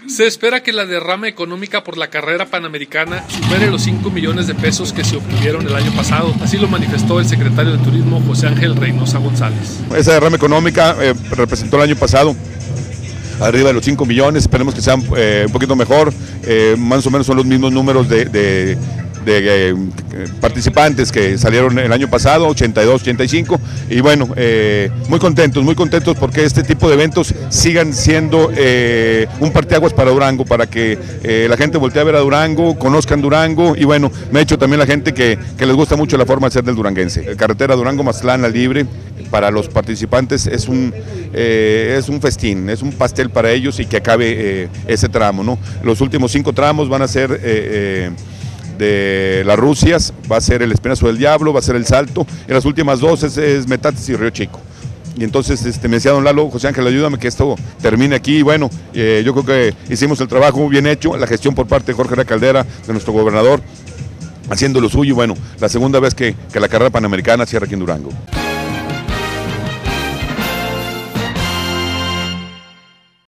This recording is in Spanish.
Se espera que la derrama económica por la carrera panamericana supere los 5 millones de pesos que se obtuvieron el año pasado. Así lo manifestó el secretario de Turismo, José Ángel Reynosa González. Esa derrama económica representó el año pasado arriba de los 5 millones, esperemos que sean un poquito mejor, más o menos son los mismos números de participantes que salieron el año pasado, 82, 85, y bueno, muy contentos porque este tipo de eventos sigan siendo un parteaguas para Durango, para que la gente voltee a ver a Durango, conozcan Durango, y bueno, me ha hecho también la gente que les gusta mucho la forma de ser del duranguense. Carretera Durango-Mazatlán, la libre, para los participantes es un festín, es un pastel para ellos y que acabe ese tramo, ¿no? Los últimos 5 tramos van a ser de las Rusias, va a ser el Espinazo del Diablo, va a ser el Salto, y las últimas 2 es Metates y Río Chico. Y entonces me decía don Lalo, José Ángel, ayúdame que esto termine aquí, y bueno, yo creo que hicimos el trabajo muy bien hecho, la gestión por parte de Jorge Herrera Caldera, de nuestro gobernador, haciendo lo suyo, y bueno, la segunda vez que la carrera panamericana cierra aquí en Durango.